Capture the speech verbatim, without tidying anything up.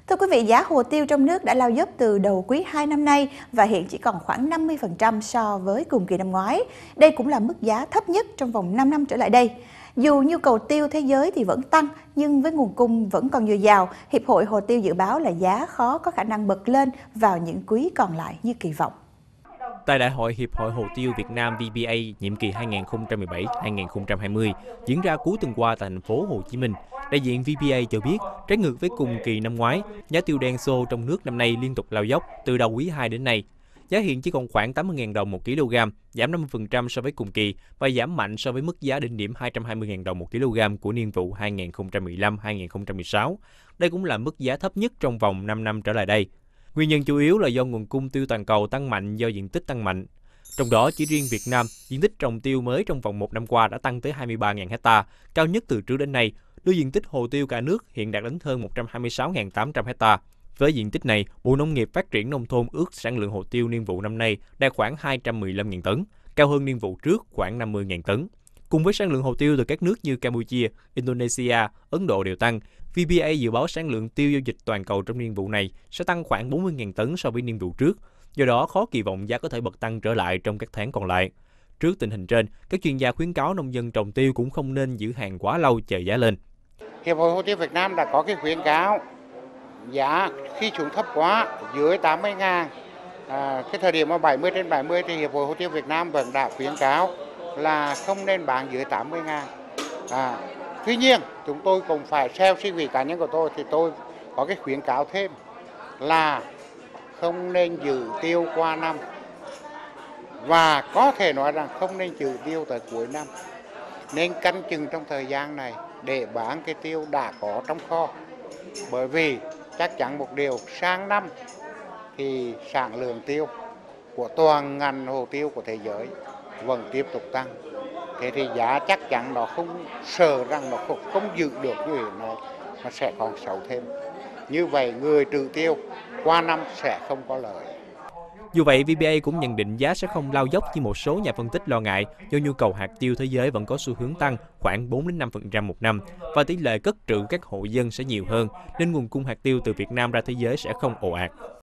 Thưa quý vị, giá hồ tiêu trong nước đã lao dốc từ đầu quý hai năm nay và hiện chỉ còn khoảng năm mươi phần trăm so với cùng kỳ năm ngoái. Đây cũng là mức giá thấp nhất trong vòng năm năm trở lại đây. Dù nhu cầu tiêu thế giới thì vẫn tăng, nhưng với nguồn cung vẫn còn dồi dào, Hiệp hội Hồ tiêu dự báo là giá khó có khả năng bật lên vào những quý còn lại như kỳ vọng. Tại Đại hội Hiệp hội Hồ tiêu Việt Nam V B A nhiệm kỳ hai nghìn không trăm mười bảy đến hai nghìn không trăm hai mươi diễn ra cuối tuần qua tại thành phố Hồ Chí Minh, đại diện V B A cho biết, trái ngược với cùng kỳ năm ngoái, giá tiêu đen xô trong nước năm nay liên tục lao dốc từ đầu quý hai đến nay. Giá hiện chỉ còn khoảng tám mươi nghìn đồng một kg, giảm năm mươi phần trăm so với cùng kỳ và giảm mạnh so với mức giá đỉnh điểm hai trăm hai mươi nghìn đồng một kg của niên vụ hai nghìn không trăm mười lăm đến hai nghìn không trăm mười sáu. Đây cũng là mức giá thấp nhất trong vòng năm năm trở lại đây. Nguyên nhân chủ yếu là do nguồn cung tiêu toàn cầu tăng mạnh do diện tích tăng mạnh. Trong đó, chỉ riêng Việt Nam, diện tích trồng tiêu mới trong vòng một năm qua đã tăng tới hai mươi ba nghìn ha, cao nhất từ trước đến nay, đưa diện tích hồ tiêu cả nước hiện đạt đến hơn một trăm hai mươi sáu nghìn tám trăm ha. Với diện tích này, Bộ Nông nghiệp Phát triển Nông thôn ước sản lượng hồ tiêu niên vụ năm nay đạt khoảng hai trăm mười lăm nghìn tấn, cao hơn niên vụ trước khoảng năm mươi nghìn tấn. Cùng với sản lượng hồ tiêu từ các nước như Campuchia, Indonesia, Ấn Độ đều tăng, V B A dự báo sản lượng tiêu giao dịch toàn cầu trong niên vụ này sẽ tăng khoảng bốn mươi nghìn tấn so với niên vụ trước. Do đó, khó kỳ vọng giá có thể bật tăng trở lại trong các tháng còn lại. Trước tình hình trên, các chuyên gia khuyến cáo nông dân trồng tiêu cũng không nên giữ hàng quá lâu chờ giá lên. Hiệp hội Hồ tiêu Việt Nam đã có cái khuyến cáo giá khi xuống thấp quá dưới tám mươi ngàn, à, cái thời điểm mà bảy mươi trên bảy mươi thì Hiệp hội Hồ tiêu Việt Nam vẫn đã khuyến cáo là không nên bán dưới tám mươi ngàn. À, tuy nhiên chúng tôi cũng phải theo suy nghĩ cá nhân của tôi thì tôi có cái khuyến cáo thêm là không nên giữ tiêu qua năm và có thể nói rằng không nên giữ tiêu tới cuối năm, nên canh chừng trong thời gian này để bán cái tiêu đã có trong kho, bởi vì chắc chắn một điều sang năm thì sản lượng tiêu của toàn ngành hồ tiêu của thế giới vẫn tiếp tục tăng. Thế thì giá chắc chắn nó không sợ rằng nó không, không giữ được như hiện nay, nó sẽ còn xấu thêm. Như vậy người trữ tiêu qua năm sẽ không có lợi. Dù vậy, V B A cũng nhận định giá sẽ không lao dốc như một số nhà phân tích lo ngại do nhu cầu hạt tiêu thế giới vẫn có xu hướng tăng khoảng bốn đến năm phần trăm một năm và tỷ lệ cất trữ các hộ dân sẽ nhiều hơn nên nguồn cung hạt tiêu từ Việt Nam ra thế giới sẽ không ồ ạt.